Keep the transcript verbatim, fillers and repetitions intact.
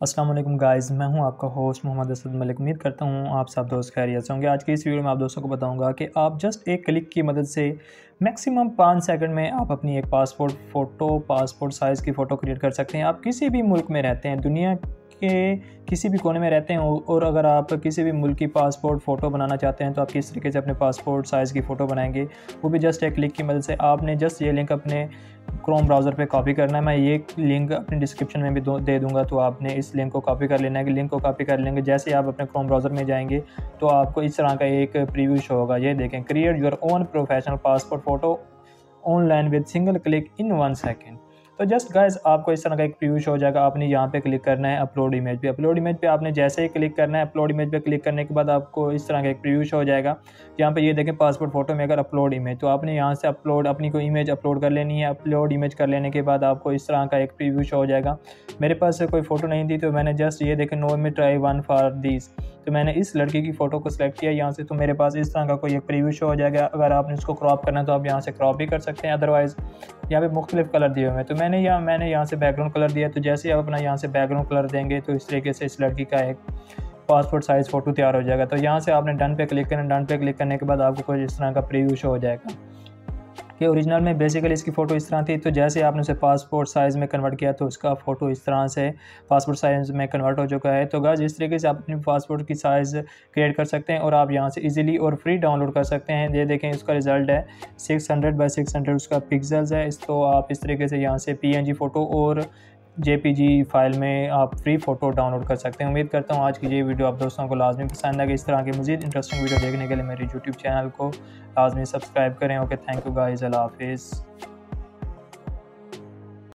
अस्सलाम वालेकुम गाइज़, मैं हूं आपका होस्ट मोहम्मद असद मलिक। उम्मीद करता हूं आप सब दोस्त खैरियत से होंगे। आज की इस वीडियो में आप दोस्तों को बताऊंगा कि आप जस्ट एक क्लिक की मदद से मैक्सिमम पाँच सेकंड में आप अपनी एक पासपोर्ट फ़ोटो पासपोर्ट साइज़ की फ़ोटो क्रिएट कर सकते हैं। आप किसी भी मुल्क में रहते हैं, दुनिया के किसी भी कोने में रहते हैं और अगर आप किसी भी मुल्क की पासपोर्ट फ़ोटो बनाना चाहते हैं तो आप किस तरीके से अपने पासपोर्ट साइज़ की फ़ोटो बनाएंगे, वो भी जस्ट एक क्लिक की मदद से। आपने जस्ट ये लिंक अपने क्रोम ब्राउज़र पे कॉपी करना है। मैं ये लिंक अपनी डिस्क्रिप्शन में भी दे दूँगा, तो आपने इस लिंक को कॉपी कर लेना है। कि लिंक को कॉपी कर लेंगे, जैसे ही आप अपने क्रोम ब्राउज़र में जाएंगे तो आपको इस तरह का एक प्रीव्यू शो होगा। ये देखें, create your own professional passport photo online with single click in one second. तो जस्ट गाइस आपको इस तरह का एक प्रीव्यू शो हो जाएगा। आपने यहाँ पे क्लिक करना है अपलोड इमेज पे। अपलोड इमेज पे आपने जैसे ही क्लिक करना है, अपलोड इमेज पे क्लिक करने के बाद आपको इस तरह का एक प्रीव्यू शो हो जाएगा। यहाँ पे ये देखें, पासपोर्ट फ़ोटो में अगर अपलोड इमेज, तो आपने यहाँ से अपलोड अपनी कोई इमेज अपलोड कर लेनी है। अपलोड इमेज कर लेने के बाद आपको इस तरह का एक प्रीव्यू शो हो जाएगा। मेरे पास कोई फ़ोटो नहीं थी तो मैंने जस्ट ये देखें, नो में ट्राई वन फॉर दिस, तो मैंने इस लड़की की फ़ोटो को सिलेक्ट किया यहाँ से। तो मेरे पास इस तरह का कोई एक प्रीव्यू शो हो जाएगा। अगर आपने इसको क्रॉप करना है तो आप यहाँ से क्रॉप भी कर सकते हैं, अदरवाइज़ यहाँ पे मुख्तलिफ कलर दिए हुए हैं। तो मैंने यहाँ मैंने यहाँ से बैकग्राउंड कलर दिया। तो जैसे ही आप अपना यहाँ से बैकग्राउंड कलर देंगे तो इस तरीके से इस लड़की का एक पासपोर्ट साइज़ फ़ोटो तैयार हो जाएगा। तो यहाँ से आपने डन पे क्लिक करना। डन पे क्लिक करने के बाद आपको कुछ इस तरह का प्रीव्यू शो हो जाएगा कि ओरिजिनल में बेसिकली इसकी फ़ोटो इस तरह थी। तो जैसे आपने उसे पासपोर्ट साइज़ में कन्वर्ट किया तो उसका फ़ोटो इस तरह से पासपोर्ट साइज़ में कन्वर्ट हो चुका है। तो गाइस इस तरीके से आप अपनी पासपोर्ट की साइज़ क्रिएट कर सकते हैं और आप यहाँ से इजीली और फ्री डाउनलोड कर सकते हैं। ये देखें, इसका रिज़ल्ट है six hundred by six hundred उसका पिक्सल्स है। इसको आप इस तरीके से यहाँ से पीएनजी फ़ोटो और जेपीजी फाइल में आप फ्री फ़ोटो डाउनलोड कर सकते हैं। उम्मीद करता हूँ आज की ये वीडियो आप दोस्तों को लाजमी पसंद आएगी। इस तरह की मज़ीद इंटरेस्टिंग वीडियो देखने के लिए मेरे यूट्यूब चैनल को लाजमी सब्सक्राइब करें। ओके, थैंक यू गाइस, अल्लाह हाफिज़।